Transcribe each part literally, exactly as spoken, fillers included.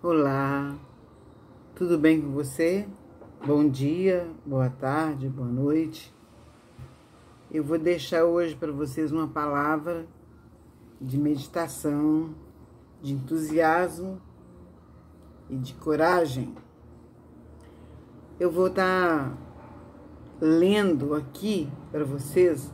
Olá, tudo bem com você? Bom dia, boa tarde, boa noite. Eu vou deixar hoje para vocês uma palavra de meditação, de entusiasmo e de coragem. Eu vou estar lendo aqui para vocês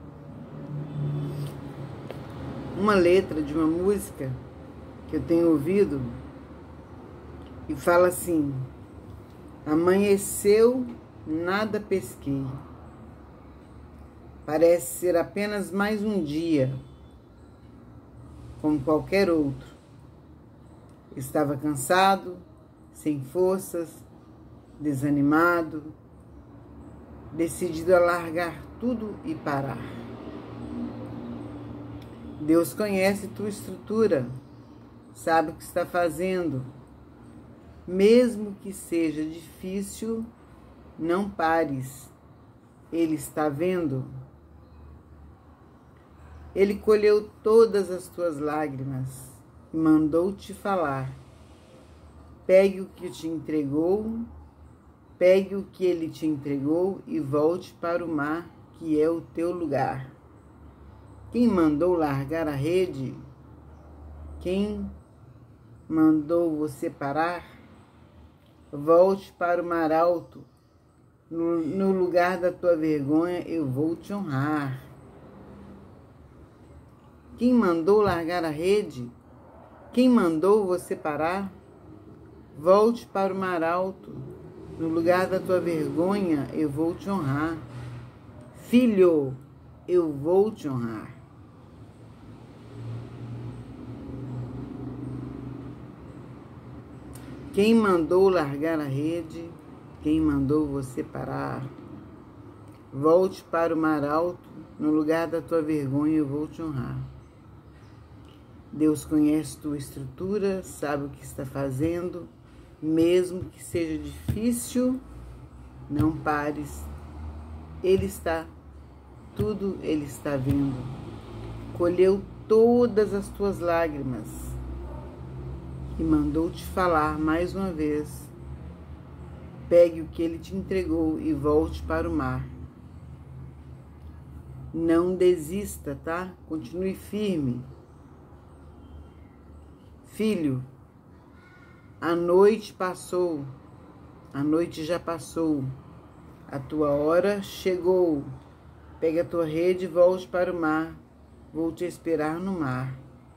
uma letra de uma música que eu tenho ouvido e fala assim: amanheceu, nada pesquei. Parece ser apenas mais um dia, como qualquer outro. Estava cansado, sem forças, desanimado, decidido a largar tudo e parar. Deus conhece tua estrutura, sabe o que está fazendo. Mesmo que seja difícil, não pares. Ele está vendo. Ele colheu todas as tuas lágrimas e mandou-te falar. Pegue o que te entregou, pegue o que ele te entregou e volte para o mar, que é o teu lugar. Quem mandou largar a rede? Quem mandou você parar? Volte para o mar alto. No, no lugar da tua vergonha eu vou te honrar. Quem mandou largar a rede? Quem mandou você parar? Volte para o mar alto. No lugar da tua vergonha eu vou te honrar. Filho, eu vou te honrar. Quem mandou largar a rede? Quem mandou você parar? Volte para o mar alto, no lugar da tua vergonha eu vou te honrar. Deus conhece tua estrutura, sabe o que está fazendo, mesmo que seja difícil, não pares. Ele está, tudo ele está vendo. Colheu todas as tuas lágrimas e mandou-te falar mais uma vez. Pegue o que ele te entregou e volte para o mar. Não desista, tá? Continue firme. Filho, a noite passou, a noite já passou, a tua hora chegou. Pega a tua rede e volte para o mar, vou te esperar no mar.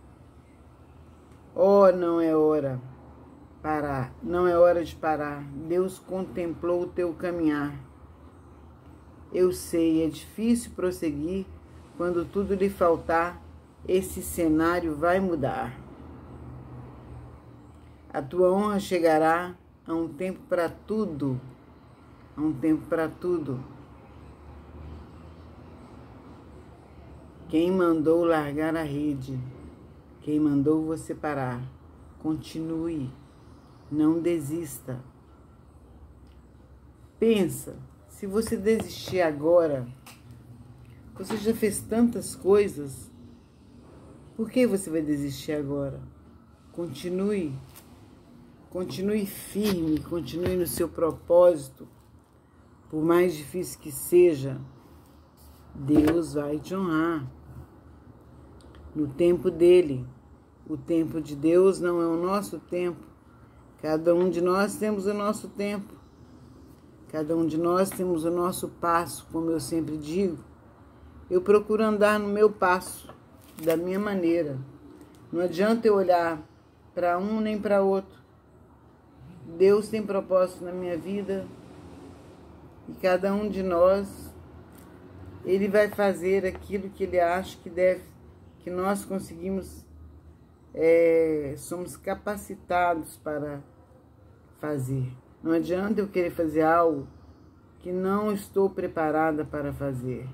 Oh, não é hora parar, não é hora de parar. Deus contemplou o teu caminhar. Eu sei, é difícil prosseguir. Quando tudo lhe faltar, esse cenário vai mudar. A tua honra chegará a um tempo para tudo, a um tempo para tudo. Quem mandou largar a rede? Quem mandou você parar? Continue, não desista. Pensa, se você desistir agora, você já fez tantas coisas, por que você vai desistir agora? Continue, continue firme, continue no seu propósito, por mais difícil que seja, Deus vai te honrar no tempo dele. O tempo de Deus não é o nosso tempo. Cada um de nós temos o nosso tempo. Cada um de nós temos o nosso passo, como eu sempre digo. Eu procuro andar no meu passo, da minha maneira. Não adianta eu olhar para um nem para outro. Deus tem propósito na minha vida e cada um de nós, Ele vai fazer aquilo que Ele acha que deve, que nós conseguimos, é, somos capacitados para fazer. Não adianta eu querer fazer algo que não estou preparada para fazer.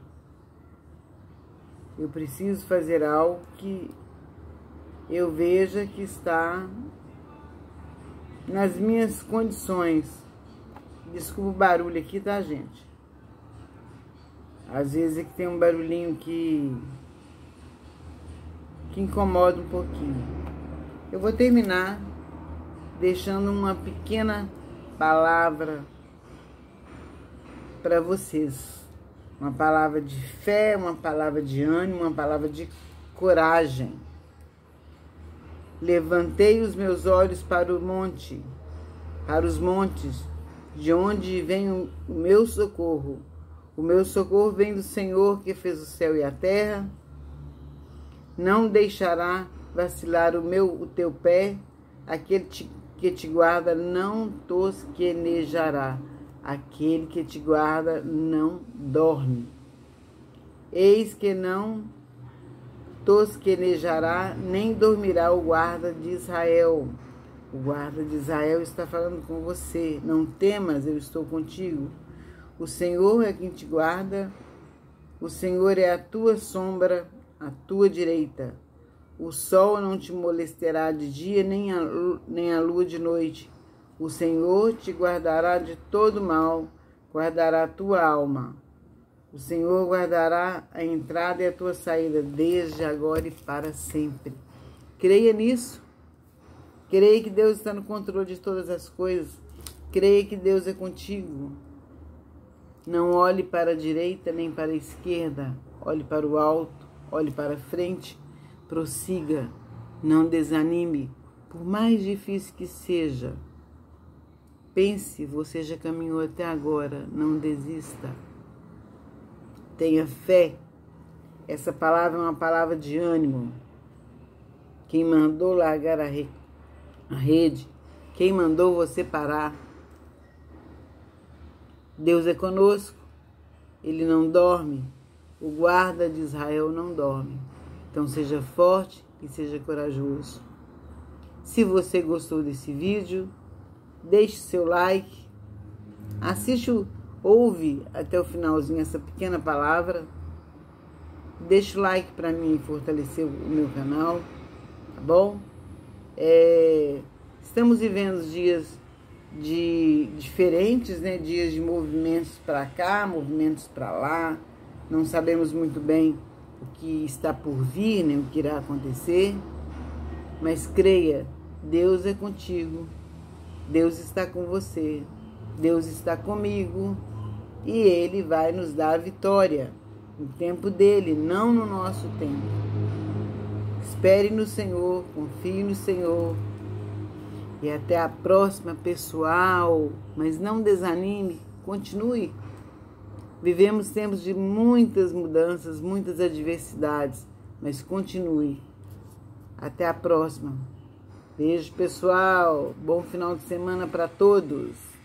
Eu preciso fazer algo que eu veja que está nas minhas condições. Desculpa o barulho aqui, tá, gente? Às vezes é que tem um barulhinho que, que incomoda um pouquinho. Eu vou terminar deixando uma pequena palavra para vocês. Uma palavra de fé, uma palavra de ânimo, uma palavra de coragem. Levantei os meus olhos para o monte, para os montes, de onde vem o meu socorro. O meu socorro vem do Senhor que fez o céu e a terra. Não deixará vacilar o meu, o teu pé, aquele que te guarda não tosquenejará. Aquele que te guarda não dorme. Eis que não tosquenejará, nem dormirá o guarda de Israel. O guarda de Israel está falando com você. Não temas, eu estou contigo. O Senhor é quem te guarda. O Senhor é a tua sombra, a tua direita. O sol não te molestará de dia, nem a, nem a lua de noite. O Senhor te guardará de todo mal, guardará a tua alma. O Senhor guardará a entrada e a tua saída, desde agora e para sempre. Creia nisso. Creia que Deus está no controle de todas as coisas. Creia que Deus é contigo. Não olhe para a direita nem para a esquerda. Olhe para o alto, olhe para a frente. Prossiga. Não desanime, por mais difícil que seja. Pense, você já caminhou até agora, não desista. Tenha fé. Essa palavra é uma palavra de ânimo. Quem mandou largar a, re... a rede, quem mandou você parar. Deus é conosco, Ele não dorme. O guarda de Israel não dorme. Então seja forte e seja corajoso. Se você gostou desse vídeo, deixe seu like, assiste, ouve até o finalzinho essa pequena palavra, deixe o like para mim fortalecer o meu canal, tá bom? É, estamos vivendo dias de, diferentes, né? Dias de movimentos para cá, movimentos para lá, não sabemos muito bem o que está por vir, nem o que irá acontecer, mas creia, Deus é contigo. Deus está com você, Deus está comigo e Ele vai nos dar a vitória no tempo dEle, não no nosso tempo. Espere no Senhor, confie no Senhor e até a próxima, pessoal. Mas não desanime, continue. Vivemos tempos de muitas mudanças, muitas adversidades, mas continue. Até a próxima. Beijo, pessoal. Bom final de semana para todos.